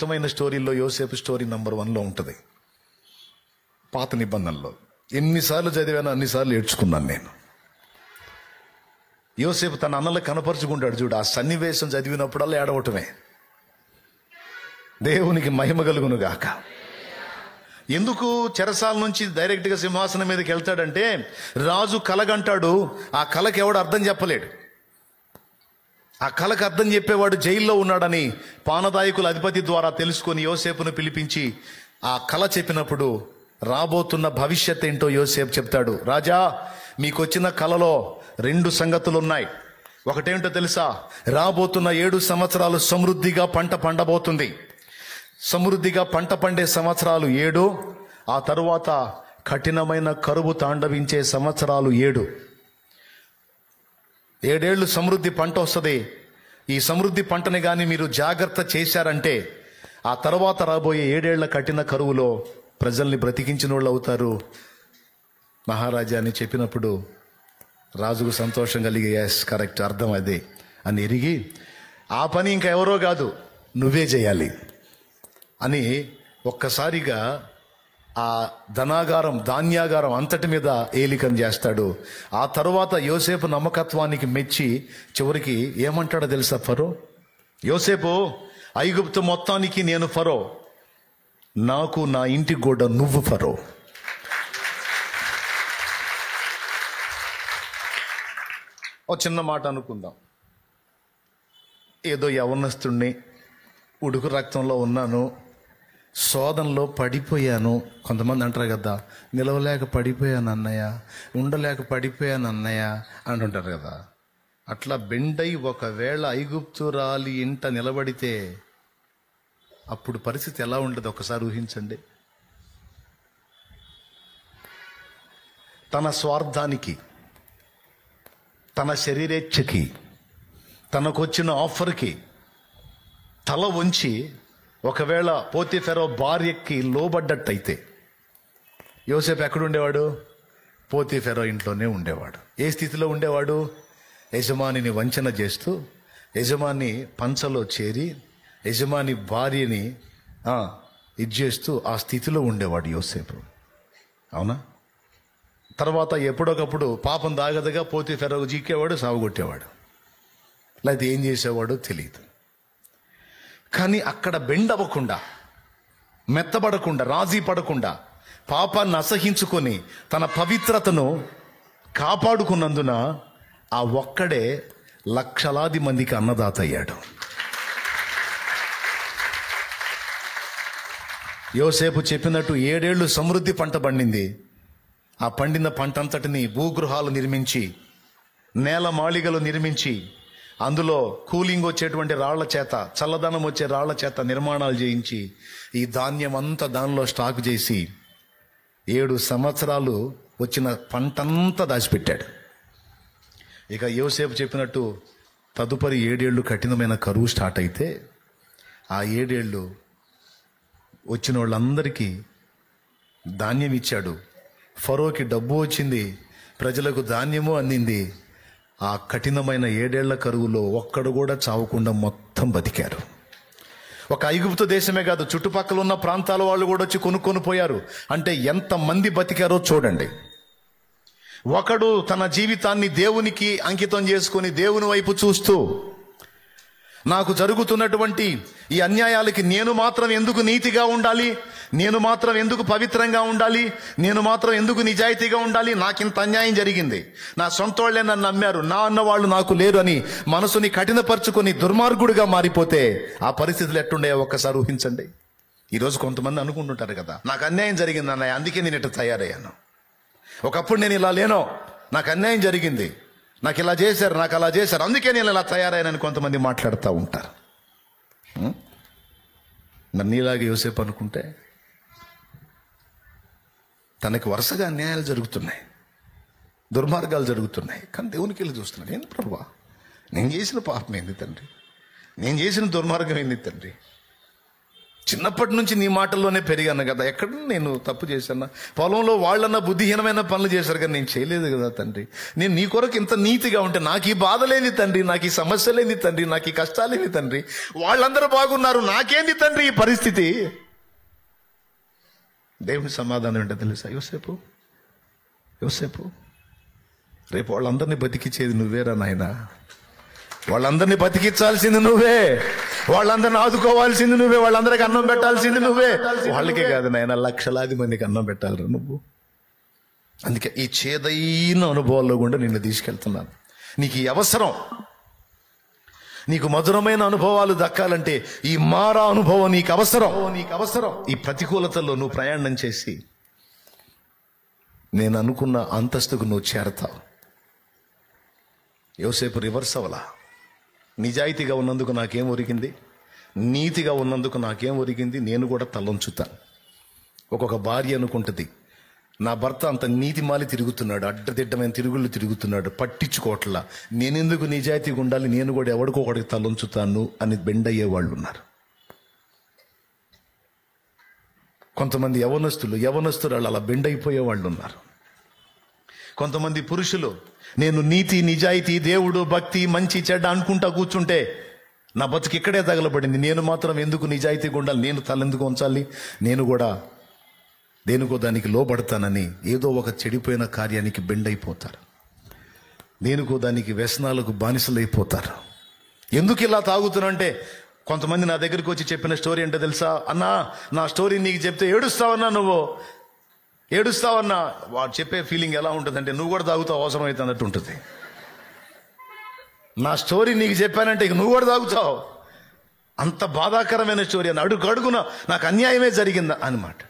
ఇష్టమైన స్టోరీల్లో యోసేపు story number 1లో ఉంటుంది. పాత నిబంధనలో ఎన్నిసార్లు చదివానో అన్నిసార్లు ఏడ్చుకున్నాను నేను. యోసేపు తన అన్నలకు కనపరుచుకుంటాడు చూడు, ఆ సన్నివేశం చదివినప్పుడల్లా ఏడవటమే. దేవునికి మహిమ కలుగును గాక. ఎందుకు చెరసాల నుంచి డైరెక్ట్గా సింహాసనం మీదకి వెళ్తాడంటే, రాజు కలగంటాడు, ఆ కళకి ఎవడు అర్థం చెప్పలేడు. ఆ కళకు అర్థం చెప్పేవాడు జైల్లో ఉన్నాడని పానదాయకుల అధిపతి ద్వారా తెలుసుకొని యోసేపును పిలిపించి ఆ కళ చెప్పినప్పుడు రాబోతున్న భవిష్యత్ ఏంటో యోసేపు చెప్తాడు. రాజా, మీకు వచ్చిన కళలో 2 సంగతులు ఉన్నాయి. ఒకటేంటో తెలుసా? రాబోతున్న 7 సంవత్సరాలు సమృద్ధిగా పంట పండబోతుంది. సమృద్ధిగా పంట పండే సంవత్సరాలు 7, ఆ తరువాత కఠినమైన కరువు తాండవించే సంవత్సరాలు 7. 7 ఏళ్ళు సమృద్ధి పంట వస్తుంది. ఈ సమృద్ధి పంటని కానీ మీరు జాగ్రత్త చేశారంటే ఆ తర్వాత రాబోయే 7 ఏళ్ల కఠిన కరువులో ప్రజల్ని బ్రతికించిన వాళ్ళు అవుతారు మహారాజా అని చెప్పినప్పుడు రాజుకు సంతోషం కలిగి, ఎస్ కరెక్ట్, అర్థం అదే అని ఎరిగి, ఆ పని ఇంకా ఎవరో కాదు నువ్వే చేయాలి అని ఒక్కసారిగా ఆ ధాన్యాగారం అంతటి మీద ఏలికం చేస్తాడు. ఆ తరువాత యోసేపు నమ్మకత్వానికి మెచ్చి చివరికి ఏమంటాడో తెలుసా ఫరో? యోసేపు, ఐగుప్తు మొత్తానికి నేను ఫరో, నాకు నా ఇంటి గోడ నువ్వు ఫరో. ఓ చిన్న మాట అనుకుందాం. ఏదో యవనస్తుణ్ణి, ఉడుకు రక్తంలో ఉన్నాను, శోధనలో పడిపోయాను. కొంతమంది అంటారు కదా, నిలవలేక పడిపోయాను అన్నయ్య, ఉండలేక పడిపోయాను అన్నయ్య అంటుంటారు కదా. అట్లా బెండై ఒకవేళ ఐగుప్తురాలి ఇంట నిలబడితే అప్పుడు పరిస్థితి ఎలా ఉండదు ఒకసారి ఊహించండి. తన స్వార్థానికి, తన శరీరేచ్ఛకి, తనకొచ్చిన ఆఫర్కి తల వంచి ఒకవేళ పోతీఫెరో భార్యకి లోబడ్డట్టయితే యోసేపు ఎక్కడుండేవాడు? పోతీఫెరో ఇంట్లోనే ఉండేవాడు. ఏ స్థితిలో ఉండేవాడు? యజమానిని వంచన చేస్తూ, యజమాని పంచలో చేరి, యజమాని భార్యని ఇది చేస్తూ ఆ స్థితిలో ఉండేవాడు యోసేపు. అవునా? తర్వాత ఎప్పుడొకప్పుడు పాపం దాగదగా పోతీఫెరో జీకేవాడు, సాగుగొట్టేవాడు, లేకపోతే ఏం చేసేవాడో తెలియదు. కానీ అక్కడ బెండవ్వకుండా, మెత్తబడకుండా, రాజీ పడకుండా, పాపాన్ని అసహించుకొని తన పవిత్రతను కాపాడుకున్నందున ఆ ఒక్కడే లక్షలాది మందికి అన్నదాత అయ్యాడు. యోసేపు చెప్పినట్టు 7 ఏళ్ళు సమృద్ధి పంట పండింది. ఆ పండిన పంట అంతటిని భూగృహాలు నిర్మించి, నేల మాళిగలు నిర్మించి, అందులో కూలింగ్ వచ్చేటువంటి రాళ్ల చేత, చల్లదనం వచ్చే రాళ్ల చేత నిర్మాణాలు చేయించి, ఈ ధాన్యం అంతా దానిలో స్టాక్ చేసి 7 సంవత్సరాలు వచ్చిన పంటంతా దాచిపెట్టాడు. ఇక యోసేపు చెప్పినట్టు తదుపరి 7 ఏళ్ళు కఠినమైన కరువు స్టార్ట్ అయితే ఆ 7 ఏళ్ళు వచ్చిన వాళ్ళందరికీ ధాన్యం ఇచ్చాడు. ఫరోకి డబ్బు వచ్చింది, ప్రజలకు ధాన్యము అందింది. ఆ కఠినమైన 7 ఏళ్ల కరువులో ఒక్కడు కూడా చావకుండా మొత్తం బతికారు. ఒక ఐగుప్తు దేశమే కాదు, చుట్టుపక్కల ఉన్న ప్రాంతాల వాళ్ళు కూడా వచ్చి కొనుక్కొని పోయారు. అంటే ఎంతమంది బతికారో చూడండి. ఒకడు తన జీవితాన్ని దేవునికి అంకితం చేసుకొని దేవుని వైపు చూస్తూ, నాకు జరుగుతున్నటువంటి ఈ అన్యాయాలకి నేను మాత్రం ఎందుకు నీతిగా ఉండాలి, నేను మాత్రం ఎందుకు పవిత్రంగా ఉండాలి, నేను మాత్రం ఎందుకు నిజాయితీగా ఉండాలి, నాకింత అన్యాయం జరిగింది, నా సొంత వాళ్ళే నన్ను నమ్మారు, నా అన్నవాళ్ళు నాకు లేరు అని మనసుని కఠినపరుచుకొని దుర్మార్గుడిగా మారిపోతే ఆ పరిస్థితులు ఎట్టుండే ఒక్కసారి ఊహించండి. ఈరోజు కొంతమంది అనుకుంటుంటారు కదా, నాకు అన్యాయం జరిగింది అన్నయ్య, అందుకే నేను ఇట్లా తయారయ్యాను, ఒకప్పుడు నేను ఇలా లేనో, నాకు అన్యాయం జరిగింది, నాకు ఇలా చేశారు, నాకు అలా చేశారు, అందుకే నేను ఇలా తయారైనని కొంతమంది మాట్లాడుతూ ఉంటారు. మరి నీలాగే యోసేపు అనుకుంటే తనకి వరుసగా అన్యాయాలు జరుగుతున్నాయి, దుర్మార్గాలు జరుగుతున్నాయి, కానీ దేవునికి వెళ్ళి చూస్తున్నాడు. ఏంది ప్రభువా, నేను చేసిన పాపం ఏంది తండ్రి, నేను చేసిన దుర్మార్గం ఏంది తండ్రి, చిన్నప్పటి నుంచి నీ మాటల్లోనే పెరిగాను కదా, ఎక్కడ నేను తప్పు చేశాను? పొలంలో వాళ్ళన్నా బుద్ధిహీనమైన పనులు చేశారు కానీ నేను చేయలేదు కదా తండ్రి. నేను నీ కొరకు ఇంత నీతిగా ఉంటే నాకు ఈ బాధ లేని తండ్రి, నాకు ఈ సమస్య లేని తండ్రి, నాకు ఈ కష్టాలేని తండ్రి, వాళ్ళందరూ బాగున్నారు, నాకేంది తండ్రి ఈ పరిస్థితి? దేవుని సమాధానం ఏంటో తెలుసా? యోసేపు రేపు వాళ్ళందరినీ బతికించేది నువ్వేరా నాయనా. వాళ్ళందరినీ బతికించాల్సింది నువ్వే, వాళ్ళందరిని ఆదుకోవాల్సింది నువ్వే, వాళ్ళందరికీ అన్నం పెట్టాల్సింది నువ్వే. వాళ్ళకే కాదు నాయన, లక్షలాది మందికి అన్నం పెట్టాలిరా నువ్వు. అందుకే ఈ చేదైన అనుభవాల్లో కూడా నిన్ను తీసుకెళ్తున్నాను. నీకు ఈ అవసరం, నీకు మధురమైన అనుభవాలు దక్కాలంటే ఈ మారా అనుభవం నీకు అవసరం. ఈ ప్రతికూలతల్లో నువ్వు ప్రయాణం చేసి నేను అనుకున్న అంతస్తుకు నువ్వు చేరతావు. యోసేపు రివర్స్ అవలా. నిజాయితీగా ఉన్నందుకు నాకేం ఒరిగింది, నీతిగా ఉన్నందుకు నాకేం ఒరిగింది, నేను కూడా తలొంచుతాను. ఒక్కొక్క భార్య అనుకుంటుంది, నా భర్త అంత నీతి మాలి తిరుగుతున్నాడు, అడ్డదిడ్డమైన తిరుగుళ్ళు తిరుగుతున్నాడు, పట్టించుకోవట్లా, నేనెందుకు నిజాయితీగా ఉండాలి, నేను కూడా ఎవడికొకడికి తలొంచుతాను అని బెండయ్యే వాళ్ళు ఉన్నారు. కొంతమంది యవనస్తులు అలా బెండైపోయే వాళ్ళు ఉన్నారు. కొంతమంది పురుషులు, నేను నీతి నిజాయితీ దేవుడు భక్తి మంచి చెడ్డ అనుకుంటా కూర్చుంటే నా బతుకు ఇక్కడే తగలబడింది, నేను మాత్రం ఎందుకు నిజాయితీగా ఉండాలి, నేను తలెందుకు ఉంచాలి, నేను కూడా దేనికో దానికి లోబడతానని ఏదో ఒక చెడిపోయిన కార్యానికి బెండైపోతారు, దేనికో దానికి వ్యసనాలకు బానిసలైపోతారు. ఎందుకు ఇలా తాగుతున్నా? కొంతమంది నా దగ్గరికి వచ్చి చెప్పిన స్టోరీ అంటే తెలుసా? అన్నా, నా స్టోరీ నీకు చెప్తే ఏడుస్తావన్నా, నువ్వు ఏడుస్తావన్నా. వాడు చెప్పే ఫీలింగ్ ఎలా ఉంటుందంటే నువ్వు కూడా తాగుతావు అవసరం అయితే అన్నట్టు ఉంటుంది. నా స్టోరీ నీకు చెప్పానంటే ఇక నువ్వు కూడా తాగుతావు, అంత బాధాకరమైన స్టోరీ అని. అడుగడుగున నాకు అన్యాయమే జరిగిందా అని మాట్లాడు.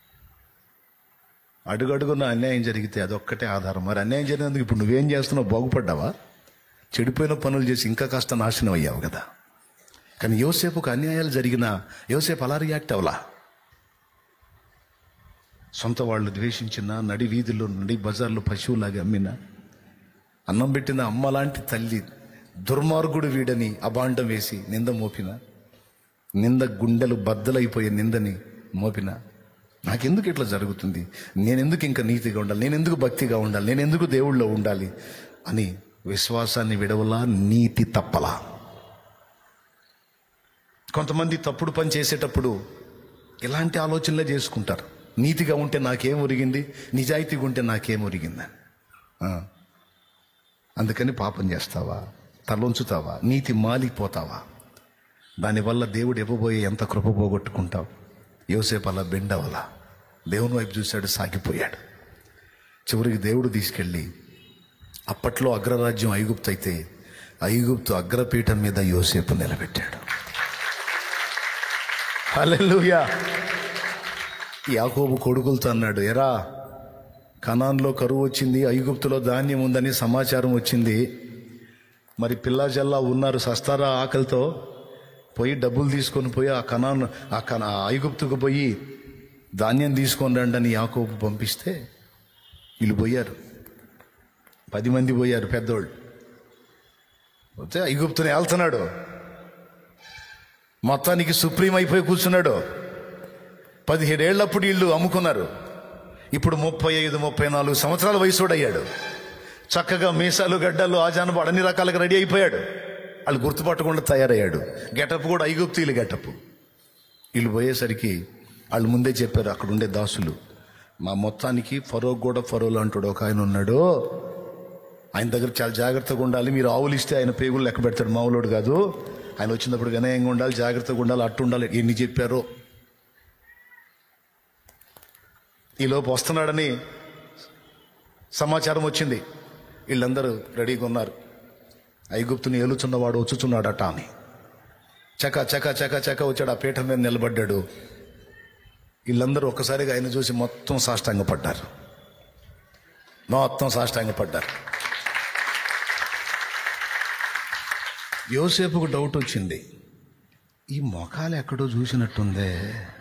అడుగడుగున అన్యాయం జరిగితే అదొక్కటే ఆధారం. మరి అన్యాయం జరిగినందుకు ఇప్పుడు నువ్వేం చేస్తున్నావు? బాగుపడ్డావా? చెడిపోయిన పనులు చేసి ఇంకా కాస్త నాశనం అయ్యావు కదా. కానీ యోసేపుకు అన్యాయాలు జరిగినా యోసేపు అలా రియాక్ట్ అవలా. సొంత వాళ్ళు ద్వేషించిన, నడి వీధుల్లో నడి బజార్లో పశువులాగా అమ్మిన, అన్నం పెట్టిన అమ్మ లాంటి తల్లి దుర్మార్గుడు వీడని అబాండం వేసి నింద మోపిన, నింద గుండెలు బద్దలైపోయే నిందని మోపిన, నాకెందుకు ఇట్లా జరుగుతుంది, నేనెందుకు ఇంకా నీతిగా ఉండాలి, నేనెందుకు భక్తిగా ఉండాలి, నేనెందుకు దేవుళ్ళో ఉండాలి అని విశ్వాసాన్ని విడవలా, నీతి తప్పలా. కొంతమంది తప్పుడు పని చేసేటప్పుడు ఇలాంటి ఆలోచనలే చేసుకుంటారు. నీతిగా ఉంటే నాకేం ఒరిగింది, నిజాయితీగా ఉంటే నాకేం ఒరిగిందని. అందుకని పాపం చేస్తావా, తలొంచుతావా, నీతి మాలిపోతావా, దానివల్ల దేవుడు ఇవ్వబోయే ఎంత కృప పోగొట్టుకుంటావు. యోసేపు అలా బెండవలా దేవుని వైపు చూశాడు, సాగిపోయాడు. చివరికి దేవుడు తీసుకెళ్ళి, అప్పట్లో అగ్రరాజ్యం ఐగుప్తు అయితే ఐగుప్తు అగ్రపీఠం మీద యోసేపు నిలబెట్టాడు. హల్లెలూయా. యాకోబు కొడుకులతో అన్నాడు, ఎరా కనాన్లో కరువు వచ్చింది, ఐగుప్తులో ధాన్యం ఉందని సమాచారం వచ్చింది, మరి పిల్లా జల్లా ఉన్నారు, సస్తారా ఆకలితో, పోయి డబ్బులు తీసుకొని పోయి ఆ ఐగుప్తుకు పోయి ధాన్యం తీసుకొని రండి అని యాకోబు పంపిస్తే వీళ్ళు పోయారు. 10 మంది పోయారు పెద్దోళ్ళు. పోతే ఐగుప్తుని వెళ్తున్నాడు, మొత్తానికి సుప్రీం అయిపోయి కూర్చున్నాడు. 17 ఏళ్ళప్పుడు వీళ్ళు అమ్ముకున్నారు. ఇప్పుడు 35-34 సంవత్సరాల వయసుడయ్యాడు. చక్కగా మీసాలు గడ్డలు ఆజాను అన్ని రకాలుగా రెడీ అయిపోయాడు. వాళ్ళు గుర్తుపట్టకుండా తయారయ్యాడు. గెటప్ కూడా ఐగుప్తీయులు గెటప్. వీళ్ళు పోయేసరికి వాళ్ళు ముందే చెప్పారు, అక్కడ ఉండే దాసులు, మా మొత్తానికి ఫరోలో అంటాడు ఒక ఆయన ఉన్నాడు, ఆయన దగ్గర చాలా జాగ్రత్తగా ఉండాలి, మీరు ఆవులు ఇస్తే ఆయన పేగులు లెక్క పెడతాడు, మామూలుడు కాదు, ఆయన వచ్చినప్పుడు గణయంగా ఉండాలి, జాగ్రత్తగా ఉండాలి, అట్టు ఉండాలి. ఎన్ని చెప్పారో. ఈలోపు వస్తున్నాడని సమాచారం వచ్చింది. వీళ్ళందరూ రెడీగా ఉన్నారు. ఐగుప్తుని ఏలుచున్నవాడు వచ్చుచున్నాడట అని చక చక చక చక వచ్చాడు. ఆ పీఠం మీద నిలబడ్డాడు. వీళ్ళందరూ ఒక్కసారిగా ఆయన చూసి మొత్తం సాష్టాంగపడ్డారు. యోసేపుకు డౌట్ వచ్చింది, ఈ మొఖాలు ఎక్కడో చూసినట్టుందే,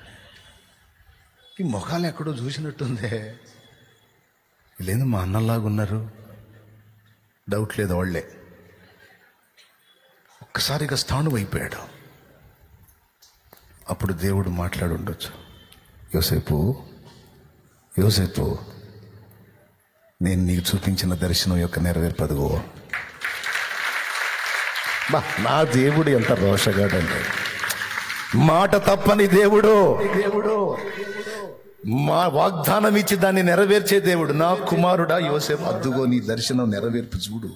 వీళ్ళేంది మా అన్నలాగా ఉన్నారు. డౌట్ లేదు, వాళ్ళే. ఒక్కసారిగా స్థాణువు అయిపోయాడు. అప్పుడు దేవుడు మాట్లాడి ఉండొచ్చు, యోసేపు యోసేపు, నేను నీకు చూపించిన దర్శనం యొక్క నెరవేర్పదుగో. నా దేవుడు ఎంత రోషగాడండి, మాట తప్పని దేవుడు, మా వాగ్దానం ఇచ్చి దాన్ని నెరవేర్చే దేవుడు. నా కుమారుడా యోసేపు, అద్దుగో నీ దర్శనం నెరవేర్పు చూడు.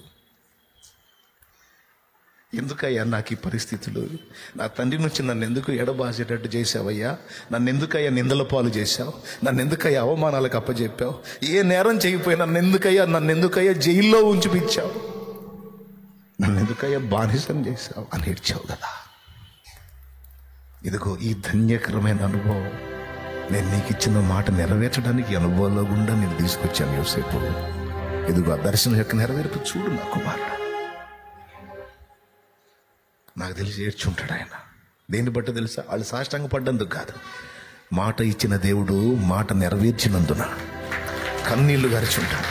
ఎందుకయ్యా నాకు ఈ పరిస్థితులు? నా తండ్రి నుంచి నన్ను ఎందుకు ఎడబాసేటట్టు చేసావయ్యా? నన్ను ఎందుకయ్యా నిందల పాలు చేశావు? నన్ను ఎందుకయ్యా అవమానాలకు అప్పచెప్పావు? ఏ నేరం చేయకపోయి నన్ను ఎందుకయ్యా జైల్లో ఉంచిపించావు? నన్ను ఎందుకయ్యా బానిసం చేశావు అని ఏడ్చావు కదా. ఇదిగో ఈ ధన్యకరమైన అనుభవం, నేను నీకు ఇచ్చిన మాట నెరవేర్చడానికి అనుభవంలో గుండా నేను తీసుకొచ్చాను యోసేపు. ఇదిగో ఆ దర్శనం యొక్క నెరవేర్పు చూడు నా కుమారుడు. నాకు తెలిసి ఏడ్చుంటాడు ఆయన. దేన్ని బట్టి తెలుసా? వాళ్ళు సాష్టాంగ పడ్డందుకు కాదు, మాట ఇచ్చిన దేవుడు మాట నెరవేర్చినందున కన్నీళ్లు గరిచుంటాడు.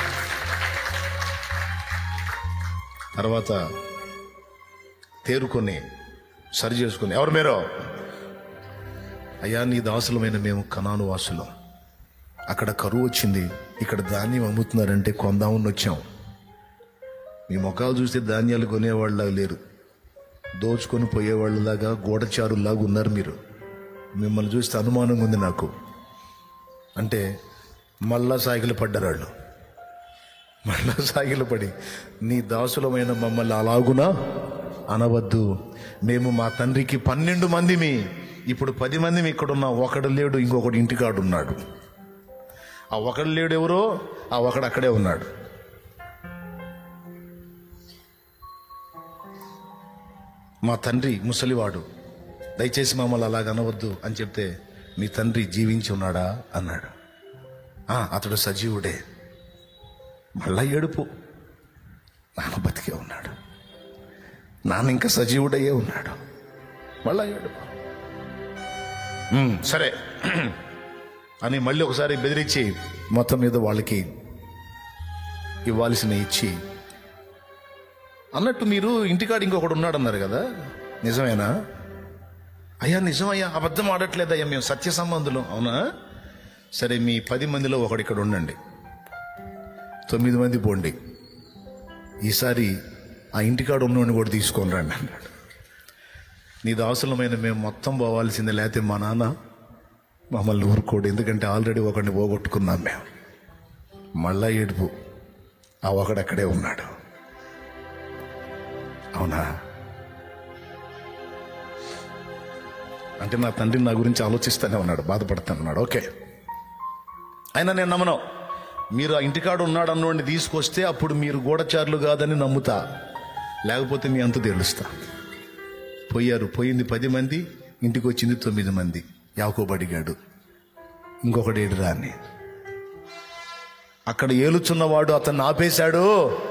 తర్వాత తేరుకొని సరి చేసుకుని, ఎవరు మీరు? అయ్యా నీ దాసులమైన మేము కనాను వాసులం, అక్కడ కరువు వచ్చింది, ఇక్కడ ధాన్యం అమ్ముతున్నారంటే కొందామని వచ్చాం. మీ ముఖాలు చూస్తే ధాన్యాలు కొనేవాళ్ళలాగా లేరు, దోచుకొని పోయేవాళ్ళలాగా గూఢచారులాగా ఉన్నారు మీరు. మిమ్మల్ని చూస్తే అనుమానంగా ఉంది నాకు అంటే మళ్ళా సాగిలు పడ్డారు వాళ్ళు. మళ్ళా సాగిలు పడి, నీ దాసులమైన మమ్మల్ని అలాగునా అనవద్దు, మేము మా తండ్రికి 12 మందిమి, ఇప్పుడు 10 మందిమి ఇక్కడ ఉన్నాం, ఒకడు లేడు, ఇంకొకడు ఇంటికాడున్నాడు. ఆ ఒకడు లేడు ఎవరో, ఆ ఒకడు అక్కడే ఉన్నాడు. మా తండ్రి ముసలివాడు, దయచేసి మమ్మల్ని అలాగ అనవద్దు అని చెప్తే, మీ తండ్రి జీవించి ఉన్నాడా అన్నాడు. అతడు సజీవుడే. మళ్ళా ఏడుపు, నాన్న బతికే ఉన్నాడు, నాన్న ఇంకా సజీవుడయ్యే ఉన్నాడు. మళ్ళా ఏడుపు. సరే అని మళ్ళీ ఒకసారి బెదిరించి మొత్తం మీద వాళ్ళకి ఇవ్వాల్సిన ఇచ్చి, అన్నట్టు మీరు ఇంటికాడ ఇంకొకడు ఉన్నాడు అన్నారు కదా, నిజమేనా? అయ్యా నిజమయ్యా, అబద్ధం ఆడట్లేదయ్యా, మేము సత్య సంబంధులు. అవునా? సరే మీ 10 మందిలో ఒకడు ఇక్కడ ఉండండి, 9 మంది పోండి, ఈసారి ఆ ఇంటికాడ ఉన్నవాడిని కూడా తీసుకొని రండి అన్నాడు. నీ దాసులమైన మేము మొత్తం పోవాల్సిందే, లేకపోతే మా నాన్న మమ్మల్ని ఊరుకోడు, ఎందుకంటే ఆల్రెడీ ఒకడిని పోగొట్టుకున్నాం మేము. మళ్ళా ఏడుపు, ఆ ఒకడు అక్కడే ఉన్నాడు. అవునా? అంటే నా తండ్రి నా గురించి ఆలోచిస్తూనే ఉన్నాడు, బాధపడుతున్నాడు. ఓకే, అయినా నేను నమ్మను. మీరు ఆ ఇంటికాడ ఉన్నాడు అన్నోడిని తీసుకొస్తే అప్పుడు మీరు గూఢచారులు కాదని నమ్ముతా, లేకపోతే మీ అంత తెలుస్తా. పోయింది 10 మంది, ఇంటికి వచ్చింది 9 మంది. యాకోబు అడిగాడు, ఇంకొకటి ఏడురా అని. అక్కడ ఏలుచున్నవాడు అతన్ని ఆపేశాడు.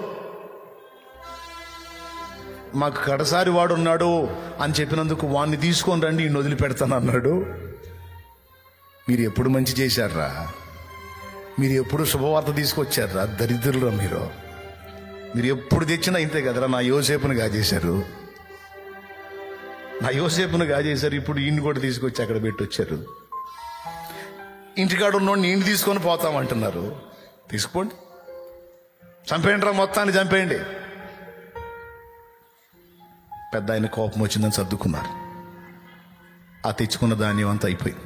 మాకు కడసారి వాడు ఉన్నాడు అని చెప్పినందుకు వాడిని తీసుకొని రండి, ఈయన వదిలిపెడతాను అన్నాడు. మీరు ఎప్పుడు మంచి చేశారా? మీరు ఎప్పుడు శుభవార్త తీసుకొచ్చారా? దరిద్రులురా మీరు ఎప్పుడు తెచ్చినా ఇంతే కదరా. నా యోసేపును గాజేశారు, ఇప్పుడు ఈయన్ని కూడా తీసుకొచ్చి అక్కడ పెట్టొచ్చారు. ఇంటికాడ ఉన్నోడిని ఈయన తీసుకొని పోతామంటున్నారు. తీసుకోండి, చంపేయండి రా, మొత్తాన్ని చంపేయండి. పెద్ద ఆయన కోపం వచ్చిందని సర్దుకున్నారు. ఆ తెచ్చుకున్న ధాన్యం అంతా అయిపోయింది.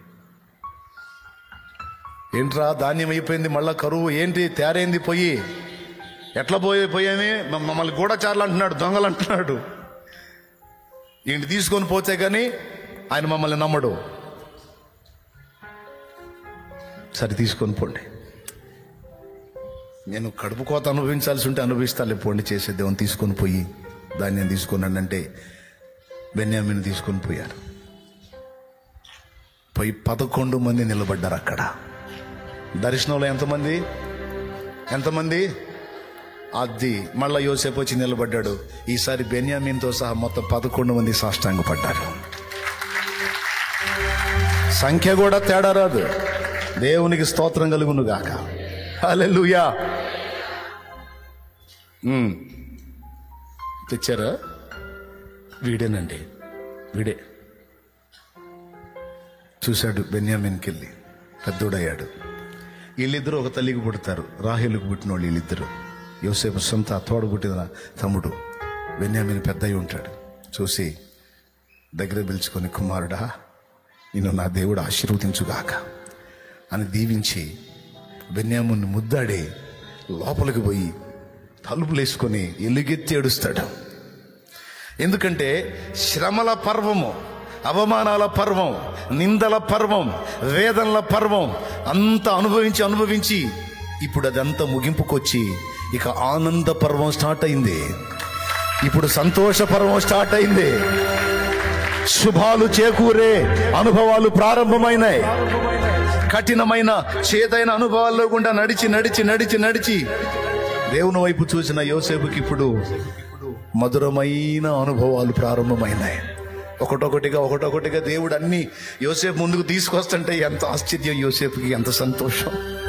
ఏంట్రా ధాన్యం అయిపోయింది, మళ్ళా కరువు ఏంటి, తేరైంది, పొయ్యి ఎట్లా పోయామే, మమ్మల్ని గూఢచారులు అంటున్నాడు, దొంగలు అంటున్నాడు. ఇంటి తీసుకొని పోతే కానీ ఆయన మమ్మల్ని నమ్మడు. సరే తీసుకొని పోండి, నేను కడుపు కోత అనుభవించాల్సి ఉంటే అనుభవిస్తాలే, పోండి చేసేదేమని తీసుకొని పోయి ధాన్యం తీసుకున్నాను అంటే బెన్యామీని తీసుకొని పోయారు. పోయి 11 మంది నిలబడ్డారు అక్కడ. దర్శనంలో ఎంతమంది? అది మళ్ళా యోసేపు వచ్చి నిలబడ్డాడు. ఈసారి బెన్యామీన్తో సహా మొత్తం 11 మంది సాష్టాంగపడ్డారు. సంఖ్య కూడా తేడా రాదు. దేవునికి స్తోత్రం కలుగును గాక. హల్లెలూయా. తెచ్చారా? వీడేనండి, వీడే చూశాడు బెన్యామీన్కి వెళ్ళి, పెద్దోడయ్యాడు. వీళ్ళిద్దరూ ఒక తల్లికి పుడతారు, రాహేలుకు పుట్టిన వాళ్ళు వీళ్ళిద్దరు. యోసేపు సొంత తోడు పుట్టిన తమ్ముడు. బెన్యామీన్ పెద్ద అయి ఉంటాడు. చూసి దగ్గర పిలుచుకొని, కుమారుడా నిన్ను నా దేవుడు ఆశీర్వదించుగాక అని దీవించి బెన్యామీన్ని ముద్దాడి లోపలికి పోయి తలుపులు వేసుకొని ఎలుగెత్తి ఏడుస్తాడు. ఎందుకంటే శ్రమల పర్వము, అవమానాల పర్వం, నిందల పర్వం, వేదనల పర్వం అంతా అనుభవించి ఇప్పుడు అదంతా ముగింపుకొచ్చి ఇక ఆనంద పర్వం స్టార్ట్ అయింది. ఇప్పుడు సంతోష పర్వం స్టార్ట్ అయింది. శుభాలు చేకూరే అనుభవాలు ప్రారంభమైనాయి. కఠినమైన చేదైన అనుభవాల్లో గుండా నడిచి దేవుని వైపు చూసిన యోసేపుకి ఇప్పుడు మధురమైన అనుభవాలు ప్రారంభమైనాయి. ఒకటొకటిగా దేవుడు అన్ని యోసేపు ముందుకు తీసుకొస్తుంటే ఎంత ఆశ్చర్యం, యోసేపుకి ఎంత సంతోషం.